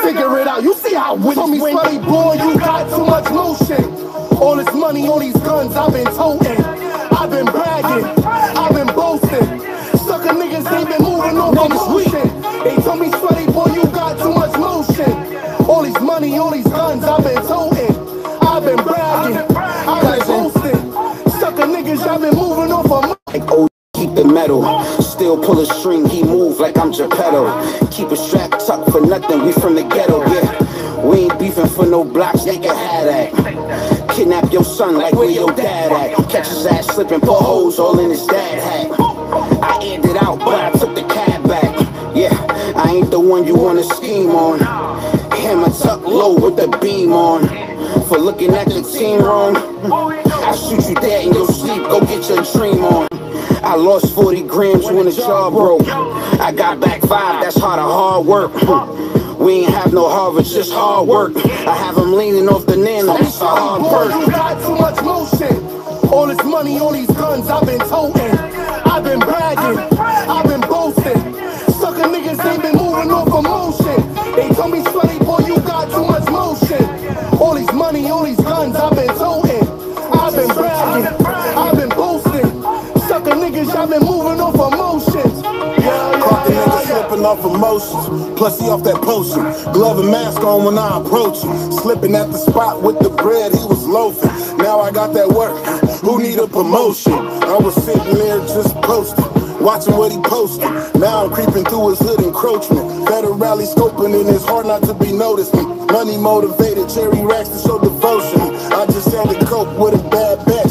figure it out. You see how when told me, sweaty boy, you got too much motion. All this money, all these guns, I've been toting. I've been bragging, I've been boasting. Sucker niggas ain't been moving on motion. They told me, sweaty boy, you got too much motion. All these money, all these guns, I've been toting. I've been bragging, I've been boasting. Sucker niggas, I've been moving off of like oh, keep the metal. Still pull a string, he move like I'm Geppetto. Keep a strap tucked for nothing, we from the ghetto, yeah. We ain't beefing for no blocks, they can have that. Kidnap your son like where your dad at. Catch his ass slipping, put holes all in his dad hat. I aired it out, but I took the cab back. Yeah, I ain't the one you wanna scheme on. Hammer tuck low with the beam on. For looking at the team wrong, I shoot you dead in your sleep, go get your dream on. I lost 40 grams when the jaw broke. I got back 5, that's hard work. We ain't have no Harvard, just hard work. I have them leaning off the nano, that's a hard perk. You got too much motion. All this money, all these guns, I've been toting. I've been bragging, I've been boasting. Sucker niggas ain't been moving off emotion. They told me, sweaty boy, you got too much motion. All these money, all these guns, I've been toting. I've been bragging, I've been boasting. Sucker niggas, I've been moving off emotions. Caught the nigga slipping off emotions. Plus he off that potion. Glove and mask on when I approach him. Slipping at the spot with the bread, he was loafing. Now I got that work. Who need a promotion? I was sitting there just posting, watching what he posted. Now I'm creeping through his hood encroachment. Better rally scoping and it's hard not to be noticed. Money motivated, cherry racks to show devotion. I just had to cope with a bad bet.